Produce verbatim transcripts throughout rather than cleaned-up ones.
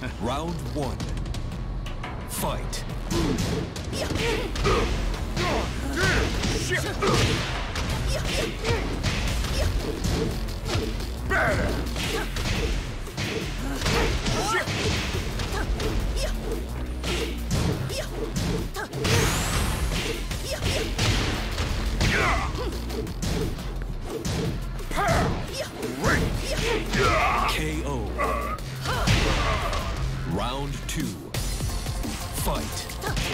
Round one. Fight. K O. Round two. Fight.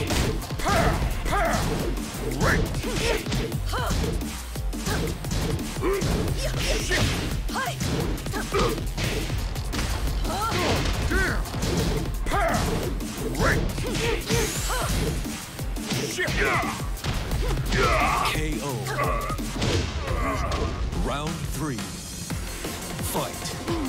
K O. Round three. Fight.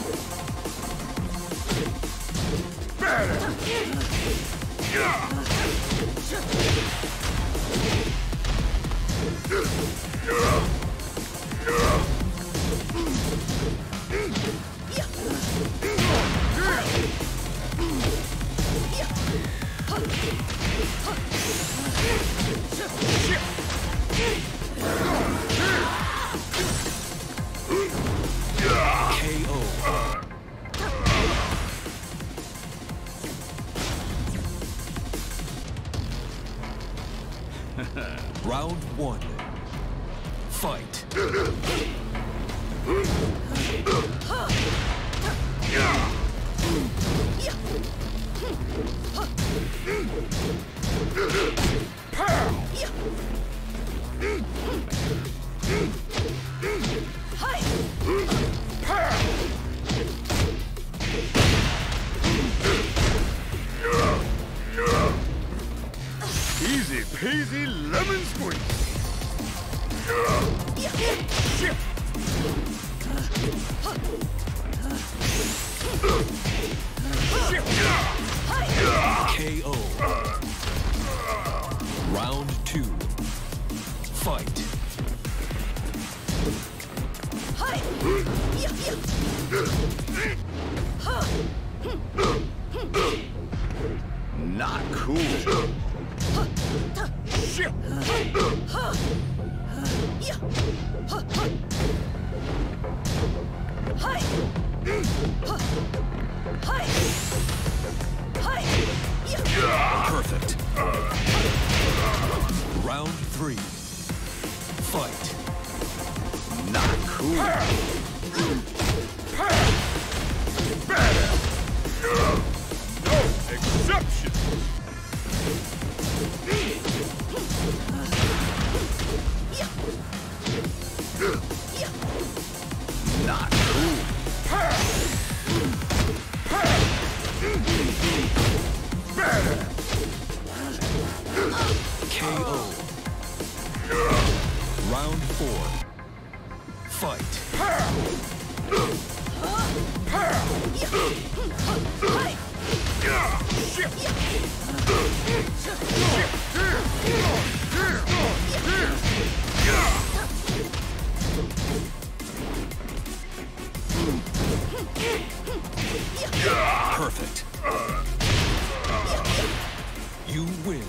K O. Round one. Fight. Easy peasy lemon squeeze. K O. Round two. Fight. Not cool. Perfect. Round three. Fight. Not cool. No exception. Not cool. K O. Round four. Fight. Perfect. You win.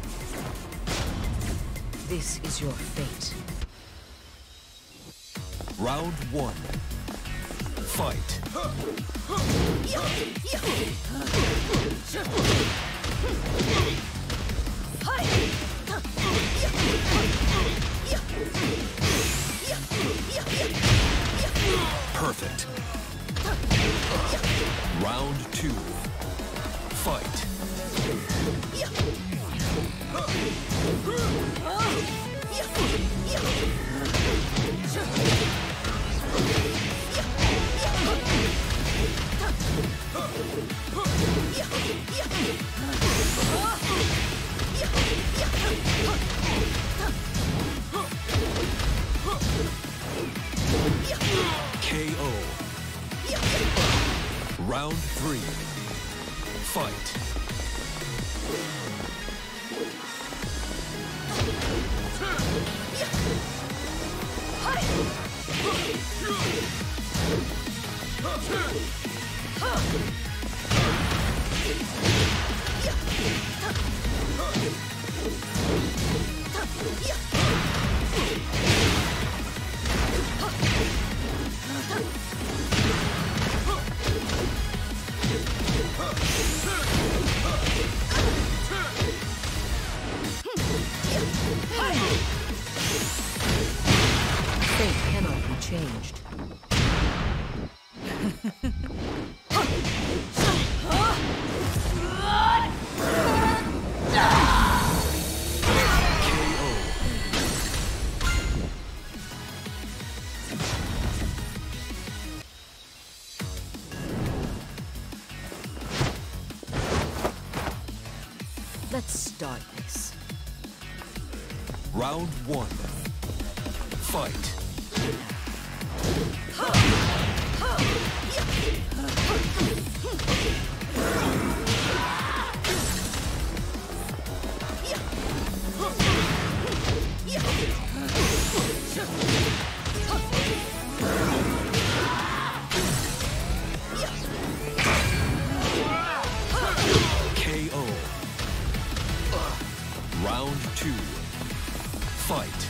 This is your fate. Round one. Fight. Perfect. Round two. Fight. K O. Round three. Fight. fate cannot be changed. Let's start this. Round one. Fight. K O. Round two. Fight.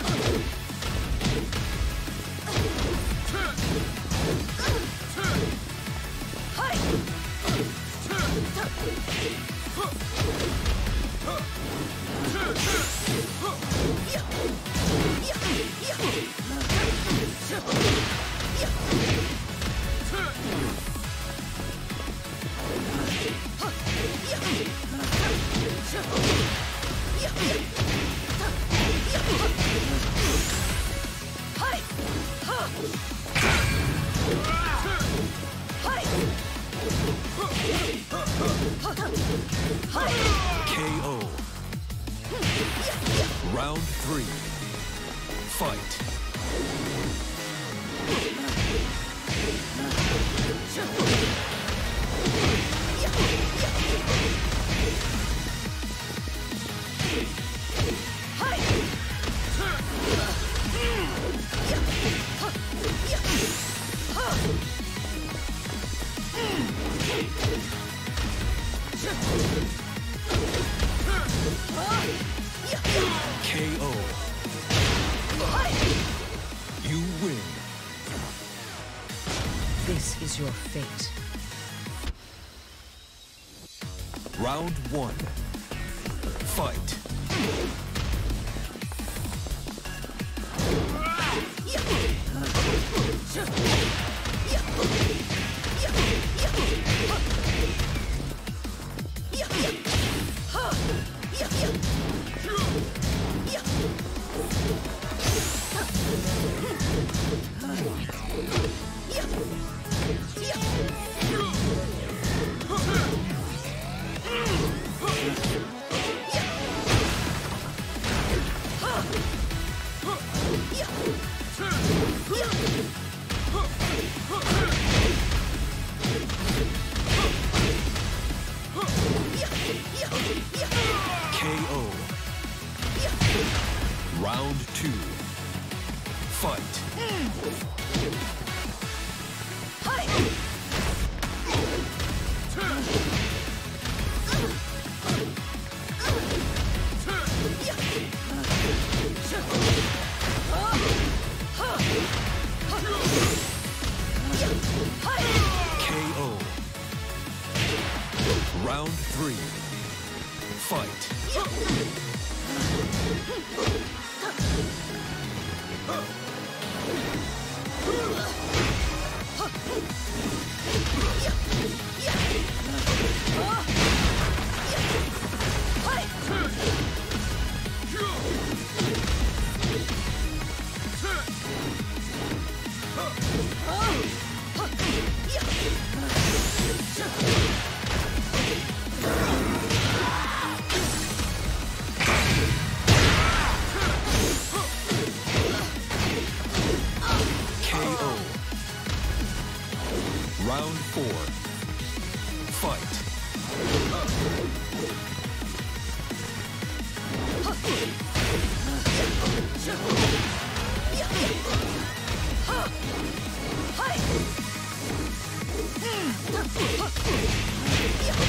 K O. Round three. Fight. K O. You win. This is your fate. Round one. Fight. K O. Round two. Fight. K O. Round three. Fight. Round four. Fight. Hi!